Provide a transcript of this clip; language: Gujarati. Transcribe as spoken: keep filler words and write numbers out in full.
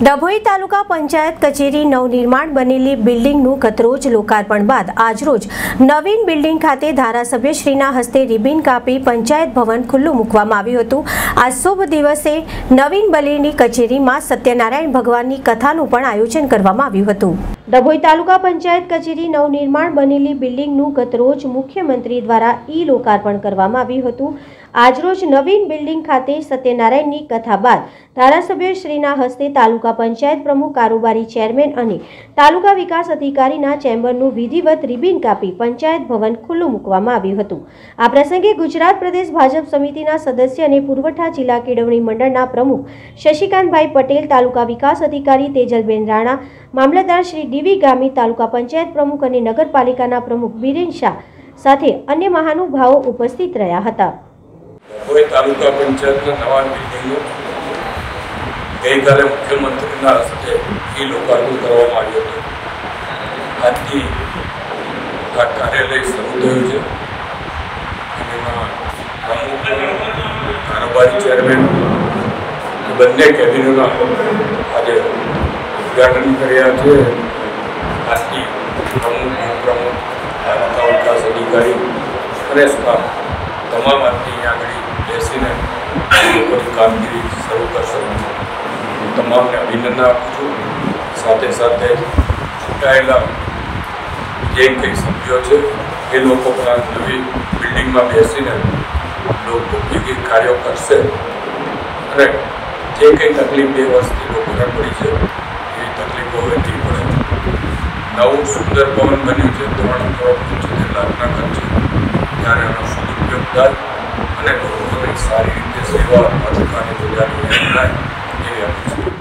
ડભોઈ તાલુકા પંચાયત કચેરી નવનિર્માણ બનેલી બિલ્ડિંગનું ગતરોજ લોકાર્પણ બાદ આજરોજ નવીન બિલ્ડિંગ ખાતે ધારાસભ્યશ્રીના હસ્તે રિબિન કાપી પંચાયત ભવન ખુલ્લું મૂકવામાં આવ્યું હતું। આ શુભ દિવસે નવીન બનેલી કચેરીમાં સત્યનારાયણ ભગવાનની કથાનું પણ આયોજન કરવામાં આવ્યું હતું। ડભોઈ તાલુકા પંચાયત કચેરી નવનિર્માણ બનેલી બિલ્ડિંગનું ગતરોજ મુખ્યમંત્રી દ્વારા ઈ લોકાર્પણ કરવામાં આવ્યું હતું। આજરોજ નવીન બિલ્ડિંગ ખાતે સત્યનારાયણની કથા બાદ ધારાસભ્યશ્રીના હસ્તે તાલુકા પંચાયત પ્રમુખ કારોબારી ચેરમેન અને તાલુકા વિકાસ અધિકારીના ચેમ્બરનું વિધિવત રિબિન કાપી પંચાયત ભવન ખુલ્લું મૂકવામાં આવ્યું હતું। આ પ્રસંગે ગુજરાત પ્રદેશ ભાજપ સમિતિના સદસ્ય અને પુરવઠા જિલ્લા કેળવણી મંડળના પ્રમુખ શશિકાંતભાઈ પટેલ, તાલુકા વિકાસ અધિકારી તેજલબેન રાણા, મામલતદાર શ્રી ડીવી ગામી, તાલુકા પંચાયત પ્રમુખ અને નગરપાલિકાના પ્રમુખ બીરેન શાહ સાથે અન્ય મહાનુભાવો ઉપસ્થિત રહ્યા હતા। ડભોઈ તાલુકા પંચાયતના નવા બિલ્ડિંગો ગઈકાલે મુખ્યમંત્રીના હસ્તે ઈ લોકાર્પણ કરવામાં આવ્યું હતું। આજથી આ કાર્યાલય શરૂ થયું છે। એમાં પ્રમુખ, કારોબારી ચેરમેન બંને કેબિનેટના આજે ઉદ્ઘાટન કર્યા છે। આજથી પ્રમુખ, ઉપપ્રમુખ, તાલુકા વિકાસ અધિકારી અને સ્ટાફ તમામ આજથી આગળ બેસીને લોકોની કામગીરી શરૂ કરશે। હું તમામને અભિનંદન આપું છું। સાથે સાથે ચૂંટાયેલા જે કંઈ સભ્યો છે એ લોકો પણ નવી બિલ્ડિંગમાં બેસીને લોકો ઉપયોગી કાર્યો કરશે અને જે કંઈ તકલીફ બે વર્ષથી લોકોને પડી છે એવી તકલીફો હવે નહીં પડે। નવું સુંદર ભવન બન્યું છે, ત્રણ કરોડ પંચોતેર લાખના ખર્ચે, ત્યારે એનો સદુપયોગ થાય અને લોકોને સારી રીતે સેવા અધિકારી બજારની થાય એવી અપેક્ષા।